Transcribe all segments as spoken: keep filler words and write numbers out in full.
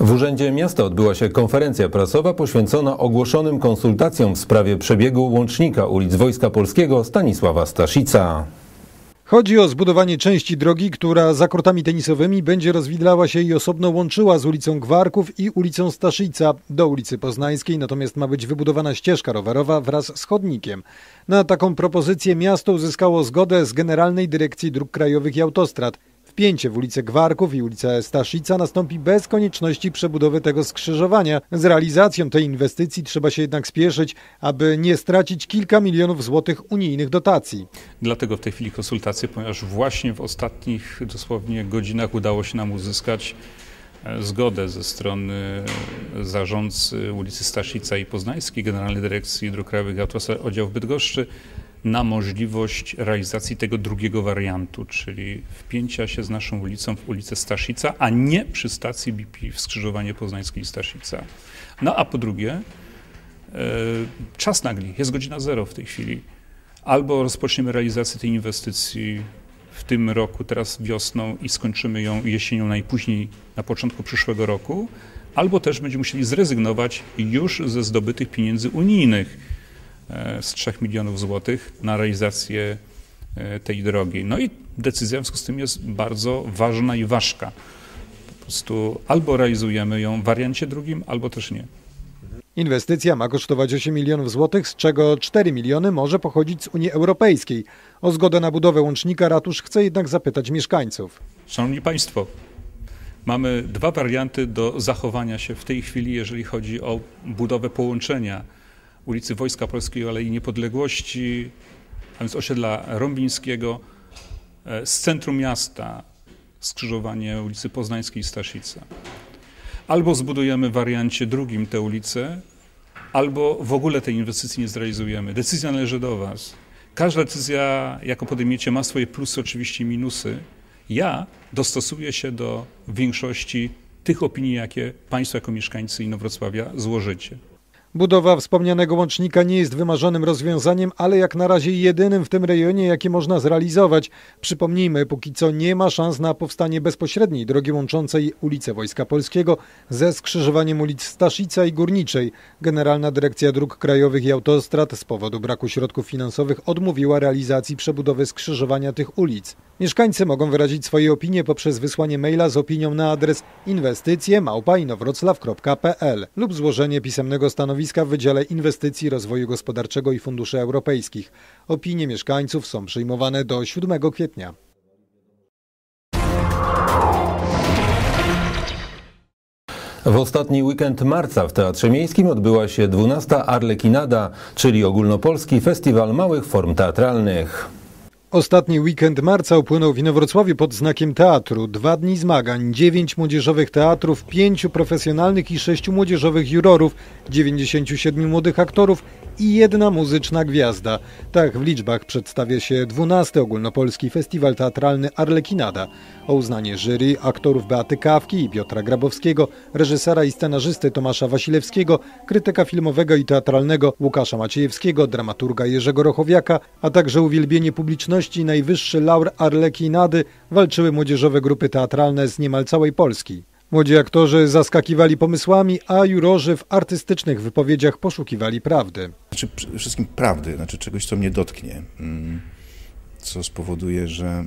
W Urzędzie Miasta odbyła się konferencja prasowa poświęcona ogłoszonym konsultacjom w sprawie przebiegu łącznika ulic Wojska Polskiego Stanisława Staszica. Chodzi o zbudowanie części drogi, która za kortami tenisowymi będzie rozwidlała się i osobno łączyła z ulicą Gwarków i ulicą Staszica do ulicy Poznańskiej, natomiast ma być wybudowana ścieżka rowerowa wraz z chodnikiem. Na taką propozycję miasto uzyskało zgodę z Generalnej Dyrekcji Dróg Krajowych i Autostrad. Wpięcie w ulicę Gwarków i ulicę Staszica nastąpi bez konieczności przebudowy tego skrzyżowania. Z realizacją tej inwestycji trzeba się jednak spieszyć, aby nie stracić kilka milionów złotych unijnych dotacji. Dlatego w tej chwili konsultacje, ponieważ właśnie w ostatnich dosłownie godzinach udało się nam uzyskać zgodę ze strony zarządcy ulicy Staszica i Poznańskiej, Generalnej Dyrekcji Dróg Krajowych i Autostrad Oddział w Bydgoszczy, na możliwość realizacji tego drugiego wariantu, czyli wpięcia się z naszą ulicą w ulicę Staszica, a nie przy stacji B P w skrzyżowanie Poznańskiej i Staszica. No a po drugie, e, czas nagli, jest godzina zero w tej chwili. Albo rozpoczniemy realizację tej inwestycji w tym roku, teraz wiosną i skończymy ją jesienią najpóźniej na początku przyszłego roku, albo też będziemy musieli zrezygnować już ze zdobytych pieniędzy unijnych z trzech milionów złotych na realizację tej drogi. No i decyzja w związku z tym jest bardzo ważna i ważka. Po prostu albo realizujemy ją w wariancie drugim, albo też nie. Inwestycja ma kosztować osiem milionów złotych, z czego cztery miliony może pochodzić z Unii Europejskiej. O zgodę na budowę łącznika ratusz chce jednak zapytać mieszkańców. Szanowni Państwo, mamy dwa warianty do zachowania się w tej chwili, jeżeli chodzi o budowę połączenia ulicy Wojska Polskiego, Alei Niepodległości, a więc osiedla Rąbińskiego, z centrum miasta, skrzyżowanie ulicy Poznańskiej i Staszica. Albo zbudujemy w wariancie drugim tę ulicę, albo w ogóle tej inwestycji nie zrealizujemy. Decyzja należy do Was. Każda decyzja, jaką podejmiecie, ma swoje plusy, oczywiście i minusy. Ja dostosuję się do większości tych opinii, jakie Państwo jako mieszkańcy Inowrocławia złożycie. Budowa wspomnianego łącznika nie jest wymarzonym rozwiązaniem, ale jak na razie jedynym w tym rejonie, jakie można zrealizować. Przypomnijmy, póki co nie ma szans na powstanie bezpośredniej drogi łączącej ulicę Wojska Polskiego ze skrzyżowaniem ulic Staszica i Górniczej. Generalna Dyrekcja Dróg Krajowych i Autostrad z powodu braku środków finansowych odmówiła realizacji przebudowy skrzyżowania tych ulic. Mieszkańcy mogą wyrazić swoje opinie poprzez wysłanie maila z opinią na adres inwestycje małpa inowroclaw kropka p l lub złożenie pisemnego stanowiska w Wydziale Inwestycji Rozwoju Gospodarczego i Funduszy Europejskich. Opinie mieszkańców są przyjmowane do siódmego kwietnia. W ostatni weekend marca w Teatrze Miejskim odbyła się dwunasta Arlekinada, czyli ogólnopolski festiwal małych form teatralnych. Ostatni weekend marca upłynął w Inowrocławiu pod znakiem teatru. Dwa dni zmagań, dziewięć młodzieżowych teatrów, pięciu profesjonalnych i sześciu młodzieżowych jurorów, dziewięćdziesięciu siedmiu młodych aktorów i jedna muzyczna gwiazda. Tak w liczbach przedstawia się dwunasty ogólnopolski festiwal teatralny Arlekinada. O uznanie jury, aktorów Beaty Kawki i Piotra Grabowskiego, reżysera i scenarzysty Tomasza Wasilewskiego, krytyka filmowego i teatralnego Łukasza Maciejewskiego, dramaturga Jerzego Rochowiaka, a także uwielbienie publiczności najwyższy laur Arlekinady walczyły młodzieżowe grupy teatralne z niemal całej Polski. Młodzi aktorzy zaskakiwali pomysłami, a jurorzy w artystycznych wypowiedziach poszukiwali prawdy. Znaczy, przede wszystkim prawdy, znaczy czegoś, co mnie dotknie, co spowoduje, że,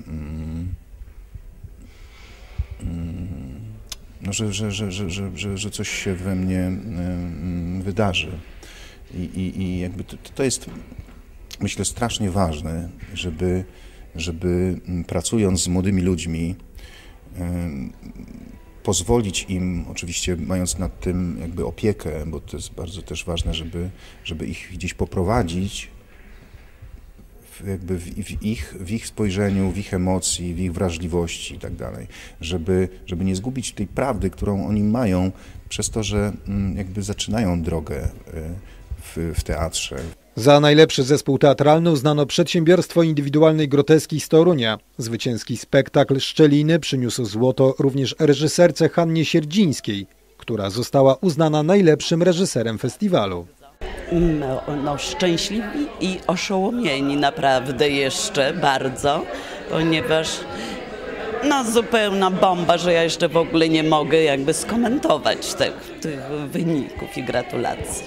no, że, że, że, że, że, że, że coś się we mnie wydarzy. I, i, i jakby to, to jest, myślę, strasznie ważne, żeby, żeby pracując z młodymi ludźmi, pozwolić im, oczywiście mając nad tym jakby opiekę, bo to jest bardzo też ważne, żeby, żeby ich gdzieś poprowadzić w, jakby w, w, ich, w ich spojrzeniu, w ich emocji, w ich wrażliwości i tak dalej, żeby, żeby nie zgubić tej prawdy, którą oni mają przez to, że jakby zaczynają drogę w, w teatrze. Za najlepszy zespół teatralny uznano przedsiębiorstwo indywidualnej groteski z Torunia. Zwycięski spektakl Szczeliny przyniósł złoto również reżyserce Hannie Sierdzińskiej, która została uznana najlepszym reżyserem festiwalu. No, no szczęśliwi i oszołomieni naprawdę jeszcze bardzo, ponieważ No zupełna bomba, że ja jeszcze w ogóle nie mogę jakby skomentować tych, tych wyników i gratulacji.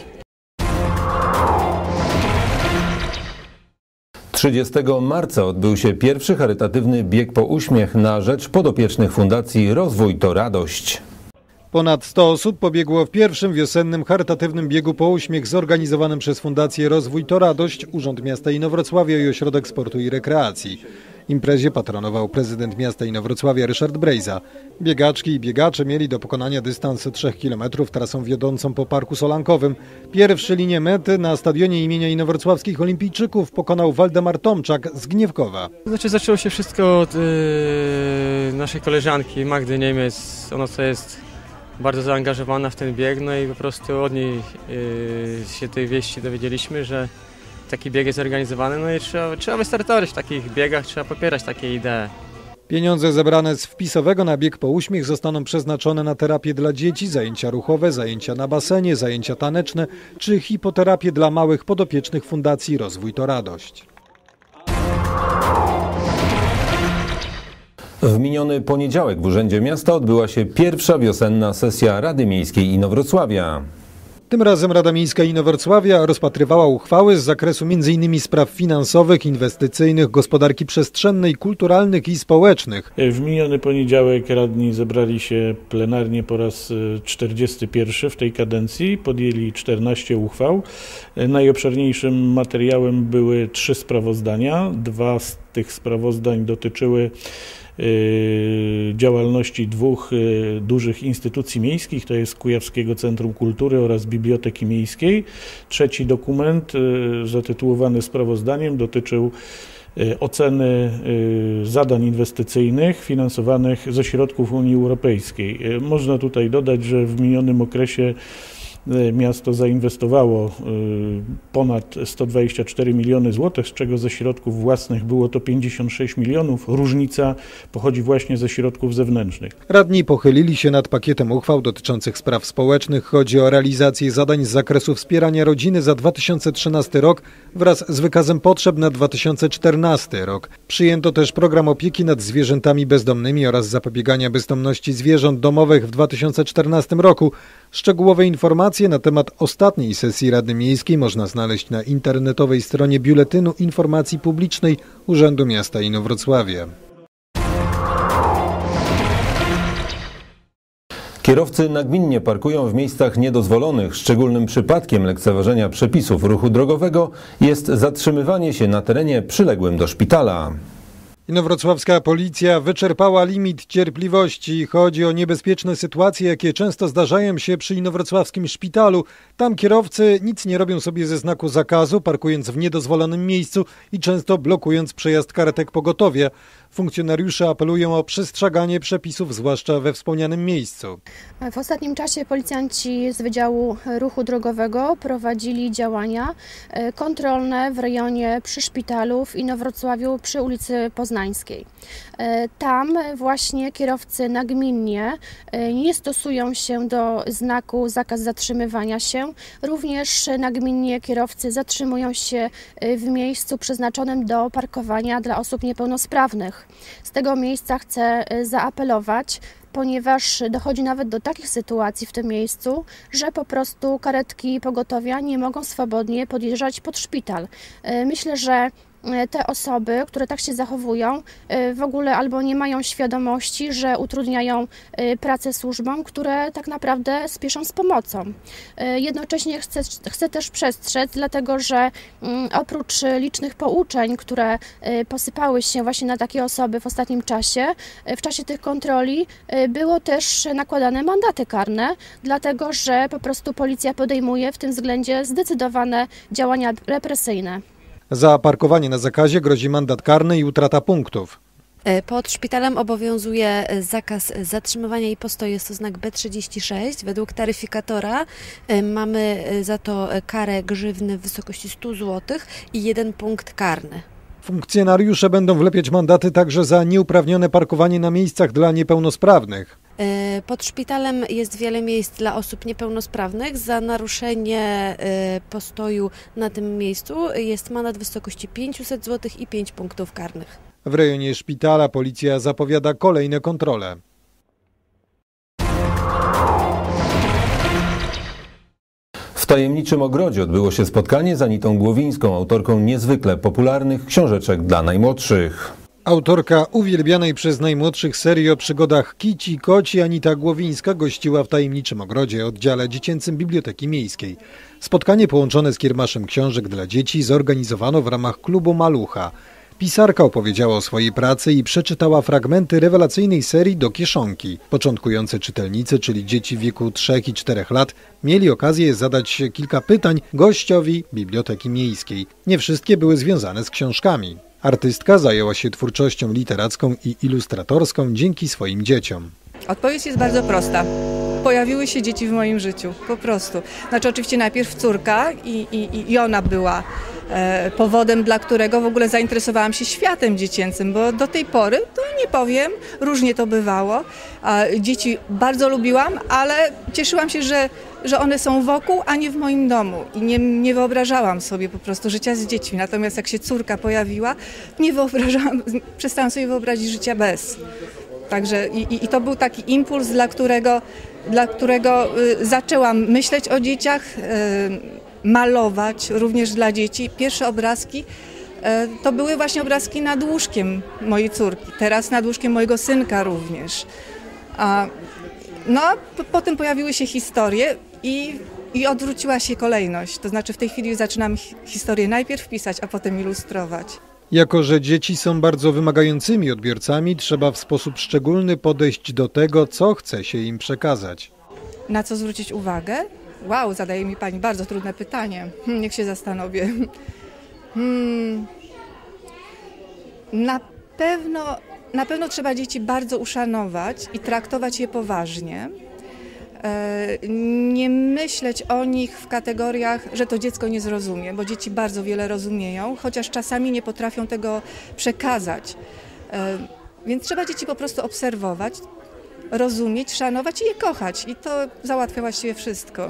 trzydziestego marca odbył się pierwszy charytatywny bieg po uśmiech na rzecz podopiecznych Fundacji Rozwój to Radość. Ponad sto osób pobiegło w pierwszym wiosennym charytatywnym biegu po uśmiech zorganizowanym przez Fundację Rozwój to Radość, Urząd Miasta Inowrocławia i Ośrodek Sportu i Rekreacji. Imprezie patronował prezydent miasta Inowrocławia Ryszard Brejza. Biegaczki i biegacze mieli do pokonania dystans trzech kilometrów trasą wiodącą po Parku Solankowym. Pierwszy linię mety na stadionie imienia Inowrocławskich Olimpijczyków pokonał Waldemar Tomczak z Gniewkowa. Znaczy zaczęło się wszystko od yy, naszej koleżanki Magdy Niemiec. Ona to jest bardzo zaangażowana w ten bieg, no i po prostu od niej yy, się tej wieści dowiedzieliśmy, że taki bieg jest organizowany, no i trzeba, trzeba wystartować w takich biegach, trzeba popierać takie idee. Pieniądze zebrane z wpisowego na bieg po uśmiech zostaną przeznaczone na terapię dla dzieci, zajęcia ruchowe, zajęcia na basenie, zajęcia taneczne czy hipoterapię dla małych podopiecznych Fundacji Rozwój to Radość. W miniony poniedziałek w Urzędzie Miasta odbyła się pierwsza wiosenna sesja Rady Miejskiej Inowrocławia. Tym razem Rada Miejska Inowrocławia rozpatrywała uchwały z zakresu między innymi spraw finansowych, inwestycyjnych, gospodarki przestrzennej, kulturalnych i społecznych. W miniony poniedziałek radni zebrali się plenarnie po raz czterdziesty pierwszy w tej kadencji, podjęli czternaście uchwał. Najobszerniejszym materiałem były trzy sprawozdania. Dwa z tych sprawozdań dotyczyły działalności dwóch dużych instytucji miejskich, to jest Kujawskiego Centrum Kultury oraz Biblioteki Miejskiej. Trzeci dokument zatytułowany sprawozdaniem dotyczył oceny zadań inwestycyjnych finansowanych ze środków Unii Europejskiej. Można tutaj dodać, że w minionym okresie miasto zainwestowało ponad sto dwadzieścia cztery miliony złotych, z czego ze środków własnych było to pięćdziesiąt sześć milionów. Różnica pochodzi właśnie ze środków zewnętrznych. Radni pochylili się nad pakietem uchwał dotyczących spraw społecznych. Chodzi o realizację zadań z zakresu wspierania rodziny za dwa tysiące trzynasty rok wraz z wykazem potrzeb na dwa tysiące czternasty rok. Przyjęto też program opieki nad zwierzętami bezdomnymi oraz zapobiegania bezdomności zwierząt domowych w dwa tysiące czternastym roku. Szczegółowe informacje na temat ostatniej sesji Rady Miejskiej można znaleźć na internetowej stronie Biuletynu Informacji Publicznej Urzędu Miasta Inowrocławia. Kierowcy nagminnie parkują w miejscach niedozwolonych. Szczególnym przypadkiem lekceważenia przepisów ruchu drogowego jest zatrzymywanie się na terenie przyległym do szpitala. Inowrocławska policja wyczerpała limit cierpliwości. Chodzi o niebezpieczne sytuacje, jakie często zdarzają się przy inowrocławskim szpitalu. Tam kierowcy nic nie robią sobie ze znaku zakazu, parkując w niedozwolonym miejscu i często blokując przejazd karetek pogotowia. Funkcjonariusze apelują o przestrzeganie przepisów, zwłaszcza we wspomnianym miejscu. W ostatnim czasie policjanci z Wydziału Ruchu Drogowego prowadzili działania kontrolne w rejonie przy szpitalu w Inowrocławiu przy ulicy Poznańskiej. Tam właśnie kierowcy nagminnie nie stosują się do znaku zakaz zatrzymywania się. Również nagminnie kierowcy zatrzymują się w miejscu przeznaczonym do parkowania dla osób niepełnosprawnych. Z tego miejsca chcę zaapelować, ponieważ dochodzi nawet do takich sytuacji w tym miejscu, że po prostu karetki pogotowia nie mogą swobodnie podjeżdżać pod szpital. Myślę, że te osoby, które tak się zachowują, w ogóle albo nie mają świadomości, że utrudniają pracę służbom, które tak naprawdę spieszą z pomocą. Jednocześnie chcę, chcę też przestrzec, dlatego że oprócz licznych pouczeń, które posypały się właśnie na takie osoby w ostatnim czasie, w czasie tych kontroli było też nakładane mandaty karne, dlatego że po prostu policja podejmuje w tym względzie zdecydowane działania represyjne. Za parkowanie na zakazie grozi mandat karny i utrata punktów. Pod szpitalem obowiązuje zakaz zatrzymywania i postoju, jest to znak B trzydzieści sześć. Według taryfikatora mamy za to karę grzywny w wysokości stu złotych i jeden punkt karny. Funkcjonariusze będą wlepiać mandaty także za nieuprawnione parkowanie na miejscach dla niepełnosprawnych. Pod szpitalem jest wiele miejsc dla osób niepełnosprawnych. Za naruszenie postoju na tym miejscu jest mandat w wysokości pięćset złotych i pięć punktów karnych. W rejonie szpitala policja zapowiada kolejne kontrole. W tajemniczym ogrodzie odbyło się spotkanie z Anitą Głowińską, autorką niezwykle popularnych książeczek dla najmłodszych. Autorka uwielbianej przez najmłodszych serii o przygodach Kici Koci Anita Głowińska gościła w tajemniczym ogrodzie, oddziale dziecięcym Biblioteki Miejskiej. Spotkanie połączone z kiermaszem książek dla dzieci zorganizowano w ramach klubu Malucha. Pisarka opowiedziała o swojej pracy i przeczytała fragmenty rewelacyjnej serii do kieszonki. Początkujące czytelnicy, czyli dzieci w wieku trzech i czterech lat, mieli okazję zadać kilka pytań gościowi Biblioteki Miejskiej. Nie wszystkie były związane z książkami. Artystka zajęła się twórczością literacką i ilustratorską dzięki swoim dzieciom. Odpowiedź jest bardzo prosta. Pojawiły się dzieci w moim życiu, po prostu. Znaczy oczywiście najpierw córka i, i, i ona była e, powodem, dla którego w ogóle zainteresowałam się światem dziecięcym, bo do tej pory, to nie powiem, różnie to bywało. A dzieci bardzo lubiłam, ale cieszyłam się, że, że one są wokół, a nie w moim domu. I nie, nie wyobrażałam sobie po prostu życia z dziećmi. Natomiast jak się córka pojawiła, nie wyobrażałam, przestałam sobie wyobrazić życia bez. Także i, i to był taki impuls, dla którego, dla którego y, zaczęłam myśleć o dzieciach, y, malować również dla dzieci. Pierwsze obrazki y, to były właśnie obrazki nad łóżkiem mojej córki, teraz nad łóżkiem mojego synka również. A, no a p- potem pojawiły się historie i, i odwróciła się kolejność. To znaczy w tej chwili zaczynam hi- historię najpierw pisać, a potem ilustrować. Jako że dzieci są bardzo wymagającymi odbiorcami, trzeba w sposób szczególny podejść do tego, co chce się im przekazać. Na co zwrócić uwagę? Wow, zadaje mi pani bardzo trudne pytanie. Hmm, niech się zastanowię. Hmm. Na pewno, na pewno trzeba dzieci bardzo uszanować i traktować je poważnie. Nie myśleć o nich w kategoriach, że to dziecko nie zrozumie, bo dzieci bardzo wiele rozumieją, chociaż czasami nie potrafią tego przekazać. Więc trzeba dzieci po prostu obserwować, rozumieć, szanować i je kochać. I to załatwia właściwie wszystko.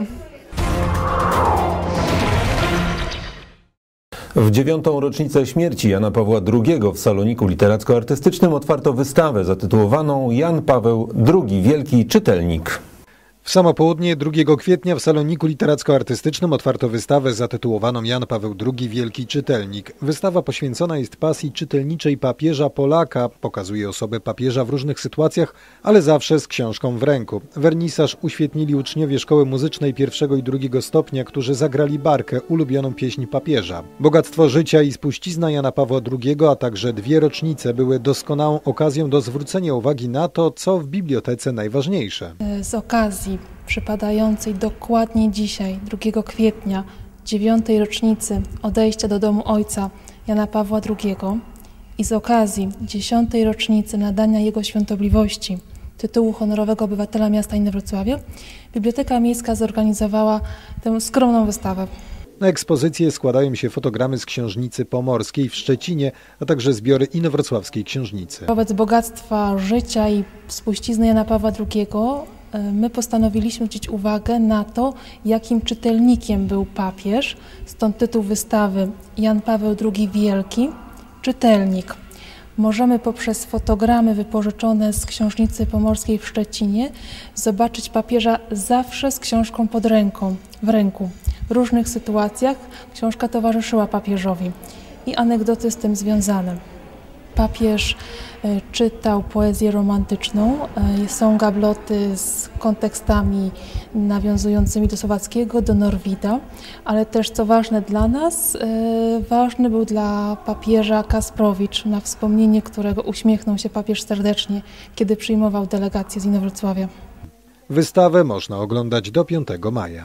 W dziewiątą rocznicę śmierci Jana Pawła drugiego w Saloniku Literacko-Artystycznym otwarto wystawę zatytułowaną Jan Paweł drugi Wielki Czytelnik. W samo południe drugiego kwietnia w Saloniku Literacko-Artystycznym otwarto wystawę zatytułowaną Jan Paweł drugi Wielki Czytelnik. Wystawa poświęcona jest pasji czytelniczej papieża Polaka. Pokazuje osobę papieża w różnych sytuacjach, ale zawsze z książką w ręku. Wernisaż uświetnili uczniowie Szkoły Muzycznej pierwszego i drugiego stopnia, którzy zagrali barkę, ulubioną pieśń papieża. Bogactwo życia i spuścizna Jana Pawła drugiego, a także dwie rocznice były doskonałą okazją do zwrócenia uwagi na to, co w bibliotece najważniejsze. Z okazji przypadającej dokładnie dzisiaj, drugiego kwietnia, dziewiątej rocznicy odejścia do domu ojca Jana Pawła drugiego i z okazji dziesiątej rocznicy nadania jego świątobliwości tytułu honorowego obywatela miasta Inowrocławia, Biblioteka Miejska zorganizowała tę skromną wystawę. Na ekspozycję składają się fotogramy z Książnicy Pomorskiej w Szczecinie, a także zbiory inowrocławskiej książnicy. Wobec bogactwa życia i spuścizny Jana Pawła drugiego my postanowiliśmy zwrócić uwagę na to, jakim czytelnikiem był papież. Stąd tytuł wystawy Jan Paweł drugi Wielki, Czytelnik. Możemy poprzez fotogramy wypożyczone z Książnicy Pomorskiej w Szczecinie zobaczyć papieża zawsze z książką pod ręką, w ręku. W różnych sytuacjach książka towarzyszyła papieżowi i anegdoty z tym związane. Papież czytał poezję romantyczną, są gabloty z kontekstami nawiązującymi do Słowackiego, do Norwida, ale też, co ważne dla nas, ważny był dla papieża Kasprowicz, na wspomnienie którego uśmiechnął się papież serdecznie, kiedy przyjmował delegację z Inowrocławia. Wystawę można oglądać do piątego maja.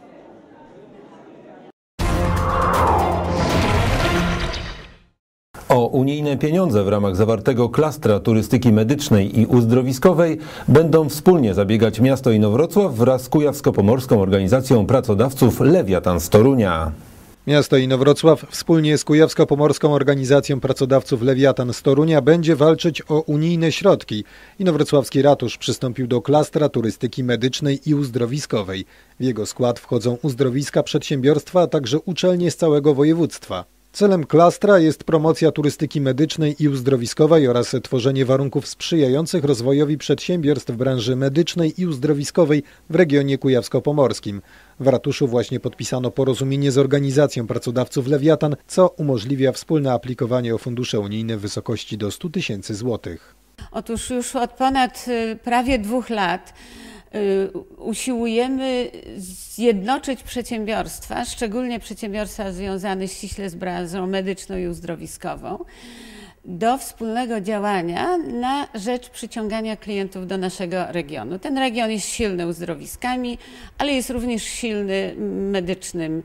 O unijne pieniądze w ramach zawartego klastra turystyki medycznej i uzdrowiskowej będą wspólnie zabiegać miasto Inowrocław wraz z Kujawsko-Pomorską Organizacją Pracodawców Lewiatan z Torunia. Miasto Inowrocław wspólnie z Kujawsko-Pomorską Organizacją Pracodawców Lewiatan z Torunia będzie walczyć o unijne środki. Inowrocławski ratusz przystąpił do klastra turystyki medycznej i uzdrowiskowej. W jego skład wchodzą uzdrowiska, przedsiębiorstwa, a także uczelnie z całego województwa. Celem klastra jest promocja turystyki medycznej i uzdrowiskowej oraz tworzenie warunków sprzyjających rozwojowi przedsiębiorstw branży medycznej i uzdrowiskowej w regionie kujawsko-pomorskim. W ratuszu właśnie podpisano porozumienie z organizacją pracodawców Lewiatan, co umożliwia wspólne aplikowanie o fundusze unijne w wysokości do stu tysięcy złotych. Otóż już od ponad prawie dwóch lat usiłujemy zjednoczyć przedsiębiorstwa, szczególnie przedsiębiorstwa związane ściśle z branżą medyczną i uzdrowiskową, do wspólnego działania na rzecz przyciągania klientów do naszego regionu. Ten region jest silny uzdrowiskami, ale jest również silny medycznym,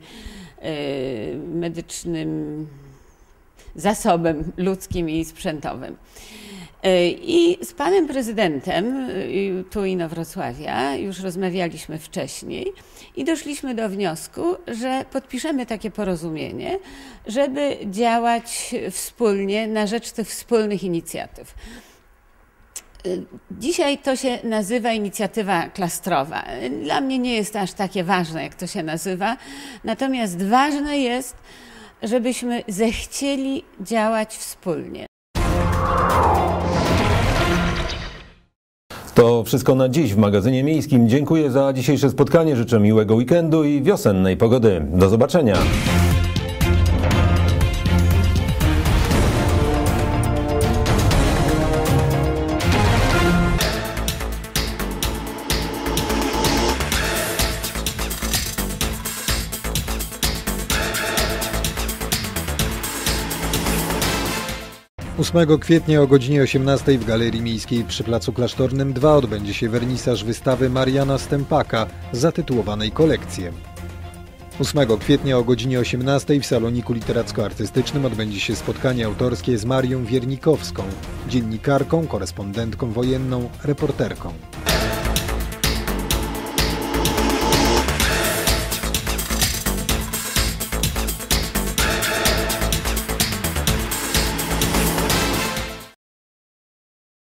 medycznym zasobem ludzkim i sprzętowym. I z panem prezydentem tu Inowrocławia już rozmawialiśmy wcześniej i doszliśmy do wniosku, że podpiszemy takie porozumienie, żeby działać wspólnie na rzecz tych wspólnych inicjatyw. Dzisiaj to się nazywa inicjatywa klastrowa. Dla mnie nie jest aż takie ważne, jak to się nazywa, natomiast ważne jest, żebyśmy zechcieli działać wspólnie. To wszystko na dziś w magazynie miejskim. Dziękuję za dzisiejsze spotkanie. Życzę miłego weekendu i wiosennej pogody. Do zobaczenia. ósmego kwietnia o godzinie osiemnastej w Galerii Miejskiej przy Placu Klasztornym dwa odbędzie się wernisaż wystawy Mariana Stępaka zatytułowanej Kolekcje. ósmego kwietnia o godzinie osiemnastej w Saloniku Literacko-Artystycznym odbędzie się spotkanie autorskie z Marią Wiernikowską, dziennikarką, korespondentką wojenną, reporterką.